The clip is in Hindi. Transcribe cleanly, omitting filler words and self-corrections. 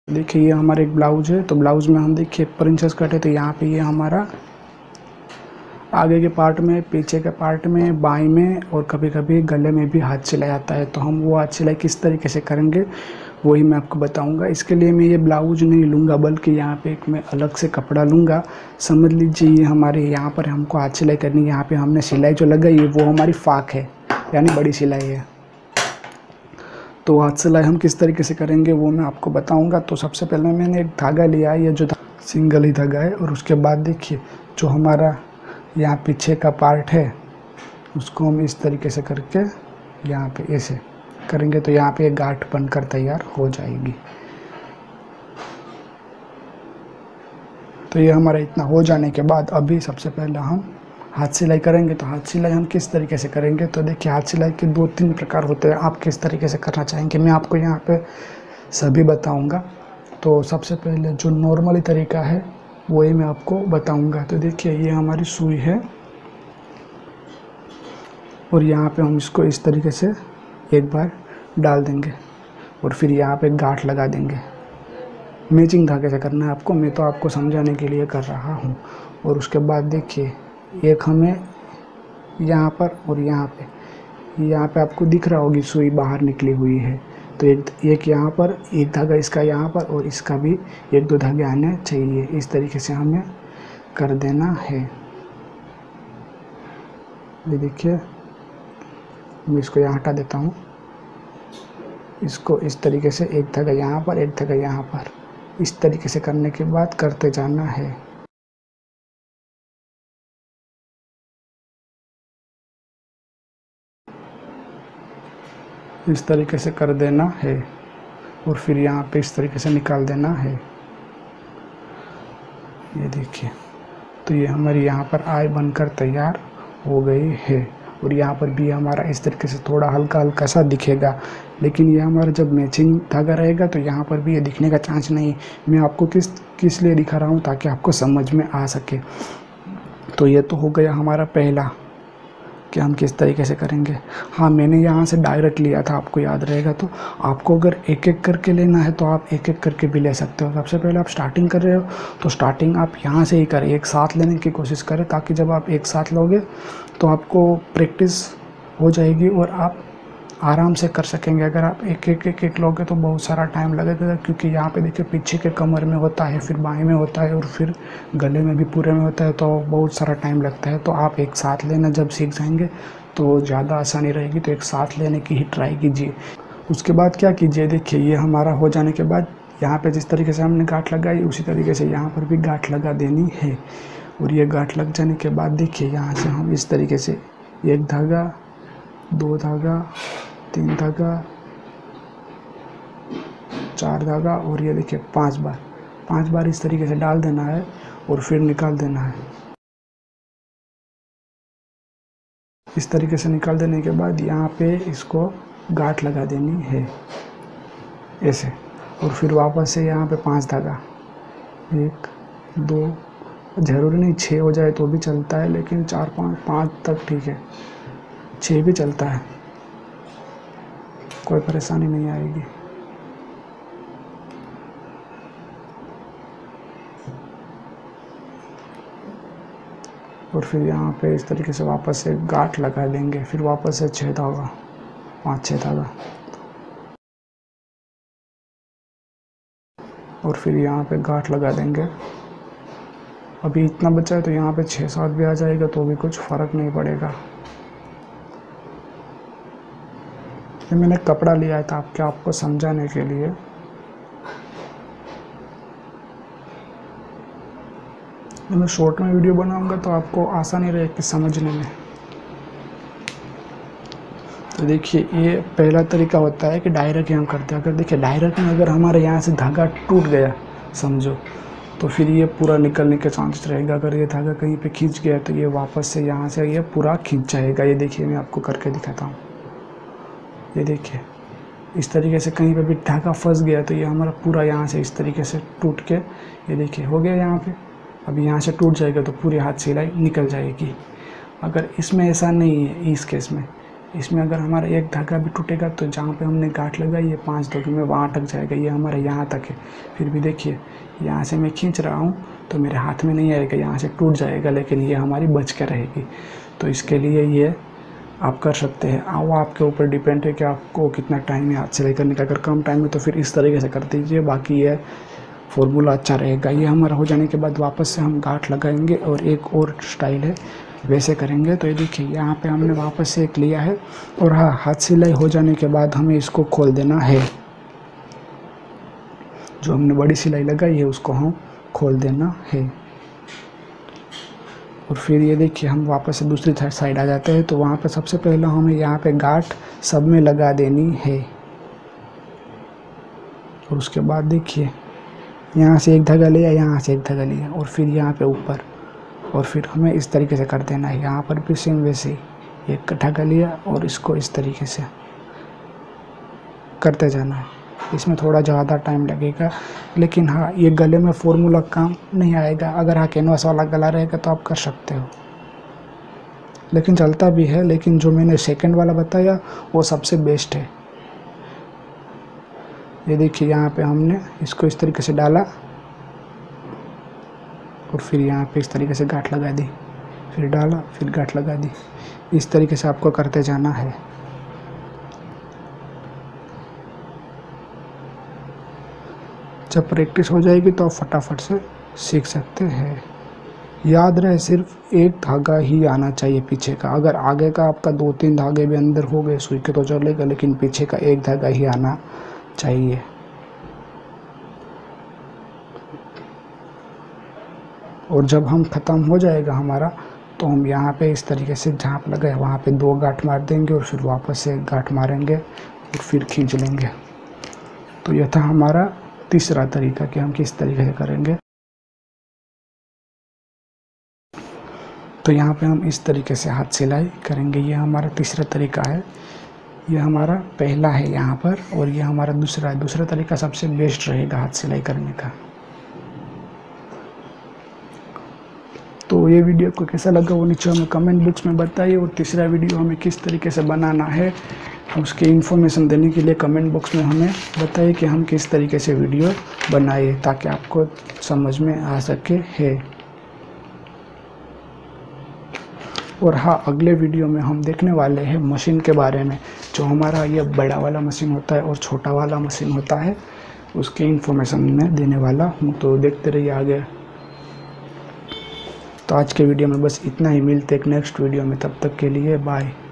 देखिए ये हमारा एक ब्लाउज है, तो ब्लाउज में हम देखिए प्रिंसेस कट है, तो यहाँ पे ये हमारा आगे के पार्ट में, पीछे के पार्ट में, बाई में और कभी कभी गले में भी हाथ सिलाई आता है। तो हम वो हाथ सिलाई किस तरीके से करेंगे वही मैं आपको बताऊंगा। इसके लिए मैं ये ब्लाउज नहीं लूँगा, बल्कि यहाँ पे एक मैं अलग से कपड़ा लूँगा। समझ लीजिए ये हमारे यहाँ पर हमको हाथ सिलाई करनी है। यहाँ पे हमने सिलाई जो लगाई है वो हमारी फाक है, यानी बड़ी सिलाई है। तो हाथ सिलाई हम किस तरीके से करेंगे वो मैं आपको बताऊंगा। तो सबसे पहले मैंने एक धागा लिया है, ये जो सिंगल ही धागा है, और उसके बाद देखिए जो हमारा यहाँ पीछे का पार्ट है उसको हम इस तरीके से करके यहाँ पे ऐसे करेंगे, तो यहाँ पे एक गांठ बनकर तैयार हो जाएगी। तो ये हमारा इतना हो जाने के बाद अभी सबसे पहले हम हाथ सिलाई करेंगे। तो हाथ सिलाई हम किस तरीके से करेंगे, तो देखिए हाथ सिलाई के 2-3 प्रकार होते हैं। आप किस तरीके से करना चाहेंगे मैं आपको यहाँ पे सभी बताऊंगा। तो सबसे पहले जो नॉर्मली तरीका है वही मैं आपको बताऊंगा। तो देखिए ये हमारी सुई है और यहाँ पे हम इसको इस तरीके से एक बार डाल देंगे और फिर यहाँ पे गांठ लगा देंगे। मैचिंग धागे से करना है आपको, मैं तो आपको समझाने के लिए कर रहा हूँ। और उसके बाद देखिए एक हमें यहाँ पर और यहाँ पे आपको दिख रहा होगी सुई बाहर निकली हुई है। तो एक यहाँ पर, एक धागा इसका यहाँ पर और इसका भी 1-2 धागे आने चाहिए। इस तरीके से हमें कर देना है। ये देखिए मैं इसको यहाँ हटा देता हूँ। इसको इस तरीके से एक धागा यहाँ पर, एक धागा यहाँ पर, इस तरीके से करने के बाद करते जाना है। इस तरीके से कर देना है और फिर यहाँ पे इस तरीके से निकाल देना है। ये देखिए तो ये हमारी यहाँ पर आई बनकर तैयार हो गई है। और यहाँ पर भी हमारा इस तरीके से थोड़ा हल्का हल्का सा दिखेगा, लेकिन ये हमारा जब मैचिंग धागा रहेगा तो यहाँ पर भी ये दिखने का चांस नहीं। मैं आपको किस लिए दिखा रहा हूँ, ताकि आपको समझ में आ सके। तो ये तो हो गया हमारा पहला कि हम किस तरीके से करेंगे। हाँ, मैंने यहाँ से डायरेक्ट लिया था, आपको याद रहेगा। तो आपको अगर एक एक करके लेना है तो आप एक एक करके भी ले सकते हो। सबसे पहले आप स्टार्टिंग कर रहे हो तो स्टार्टिंग आप यहाँ से ही करें, एक साथ लेने की कोशिश करें, ताकि जब आप एक साथ लोगे तो आपको प्रैक्टिस हो जाएगी और आप आराम से कर सकेंगे। अगर आप एक लोगे तो बहुत सारा टाइम लगेगा, क्योंकि यहाँ पे देखिए पीछे के कमर में होता है, फिर बाएं में होता है और फिर गले में भी पूरे में होता है, तो बहुत सारा टाइम लगता है। तो आप एक साथ लेना जब सीख जाएंगे तो ज़्यादा आसानी रहेगी। तो एक साथ लेने की ही ट्राई कीजिए। उसके बाद क्या कीजिए, देखिए ये हमारा हो जाने के बाद यहाँ पर जिस तरीके से हमने गांठ लगाई उसी तरीके से यहाँ पर भी गांठ लगा देनी है। और ये गांठ लग जाने के बाद देखिए यहाँ से हम इस तरीके से 1 धागा, 2 धागा, 3 धागा, 4 धागा और ये देखिए 5 बार इस तरीके से डाल देना है और फिर निकाल देना है। इस तरीके से निकाल देने के बाद यहाँ पे इसको गांठ लगा देनी है ऐसे, और फिर वापस से यहाँ पे 5 धागा, 1, 2, ज़रूरी नहीं 6 हो जाए तो भी चलता है, लेकिन 4, 5 तक ठीक है, 6 भी चलता है, कोई परेशानी नहीं आएगी। और फिर यहाँ पे इस तरीके से वापस से गांठ लगा देंगे, फिर वापस से 6 धागा, 5-6 धागा, और फिर यहाँ पे गांठ लगा देंगे। अभी इतना बचा है तो यहाँ पे 6-7 भी आ जाएगा तो भी कुछ फ़र्क नहीं पड़ेगा। ये मैंने कपड़ा लिया था आपको समझाने के लिए। जब मैं शॉर्ट में वीडियो बनाऊंगा तो आपको आसानी रहेगी समझने में। तो देखिए ये पहला तरीका होता है कि डायरेक्ट हम करते हैं। अगर देखिए डायरेक्ट में अगर हमारे यहाँ से धागा टूट गया समझो, तो फिर ये पूरा निकलने के चांसेस रहेगा। अगर ये धागा कहीं पे खींच गया तो ये वापस से यहाँ से ये पूरा खींच जाएगा। ये देखिए मैं आपको करके दिखाता हूँ। ये देखिए इस तरीके से कहीं पे भी धागा फंस गया तो ये हमारा पूरा यहाँ से इस तरीके से टूट के, ये देखिए हो गया यहाँ पे। अभी यहाँ से टूट जाएगा तो पूरी हाथ सिलाई निकल जाएगी। अगर इसमें ऐसा नहीं है, इस केस में इसमें अगर हमारा एक धागा भी टूटेगा तो जहाँ पे हमने गांठ लगाई है 5 धागे में वहाँ अटक जाएगा। ये हमारा यहाँ तक है। फिर भी देखिए यहाँ से मैं खींच रहा हूँ तो मेरे हाथ में नहीं आएगा, यहाँ से टूट जाएगा, लेकिन ये हमारी बच के रहेगी। तो इसके लिए ये आप कर सकते हैं। वो आपके ऊपर डिपेंड है कि आपको कितना टाइम है हाथ सिलाई करने का। अगर कम टाइम है तो फिर इस तरीके से कर दीजिए, बाकी ये फॉर्मूला अच्छा रहेगा। ये हमारा हो जाने के बाद वापस से हम गांठ लगाएंगे और एक और स्टाइल है वैसे करेंगे। तो ये देखिए यहाँ पे हमने वापस से एक लिया है और हाँ, हाथ सिलाई हो जाने के बाद हमें इसको खोल देना है। जो हमने बड़ी सिलाई लगाई है उसको हम खोल देना है। और फिर ये देखिए हम वापस से दूसरी साइड आ जाते हैं। तो वहाँ पे सबसे पहले हमें यहाँ पे गांठ सब में लगा देनी है। और उसके बाद देखिए यहाँ से एक धागा लिया, यहाँ से एक धागा लिया और फिर यहाँ पे ऊपर, और फिर हमें इस तरीके से कर देना है। यहाँ पर भी सेम वैसे ही एक धागा लिया और इसको इस तरीके से करते जाना है। इसमें थोड़ा ज़्यादा टाइम लगेगा, लेकिन हाँ ये गले में फॉर्मूला काम नहीं आएगा। अगर हाँ कैनवास वाला गला रहेगा तो आप कर सकते हो, लेकिन चलता भी है। लेकिन जो मैंने सेकंड वाला बताया वो सबसे बेस्ट है। ये देखिए यहाँ पे हमने इसको इस तरीके से डाला और फिर यहाँ पे इस तरीके से गांठ लगा दी, फिर डाला, फिर गांठ लगा दी। इस तरीके से आपको करते जाना है। जब प्रैक्टिस हो जाएगी तो आप फटाफट से सीख सकते हैं। याद रहे सिर्फ एक धागा ही आना चाहिए पीछे का। अगर आगे का आपका 2-3 धागे भी अंदर हो गए सुई के तो चलेगा, लेकिन पीछे का एक धागा ही आना चाहिए। और जब हम ख़त्म हो जाएगा हमारा तो हम यहाँ पे इस तरीके से झांप लगाए वहाँ पे 2 गांठ मार देंगे और फिर वापस से एक गांठ मारेंगे और फिर खींच लेंगे। तो यह था हमारा तीसरा तरीका कि हम किस तरीके से करेंगे। तो यहाँ पे हम इस तरीके से हाथ सिलाई करेंगे। ये हमारा तीसरा तरीका है। ये हमारा पहला है यहाँ पर और ये हमारा दूसरा है। दूसरा तरीका सबसे बेस्ट रहेगा हाथ सिलाई करने का। तो ये वीडियो को कैसा लगा वो नीचे हमें कमेंट बॉक्स में बताइए। और तीसरा वीडियो हमें किस तरीके से बनाना है उसकी इन्फॉर्मेशन देने के लिए कमेंट बॉक्स में हमें बताइए कि हम किस तरीके से वीडियो बनाए, ताकि आपको समझ में आ सके है। और हाँ, अगले वीडियो में हम देखने वाले हैं मशीन के बारे में। जो हमारा ये बड़ा वाला मशीन होता है और छोटा वाला मशीन होता है, उसकी इन्फॉर्मेशन मैं देने वाला हूँ। तो देखते रहिए आगे। तो आज के वीडियो में बस इतना ही। मिलते एक नेक्स्ट वीडियो में, तब तक के लिए बाय।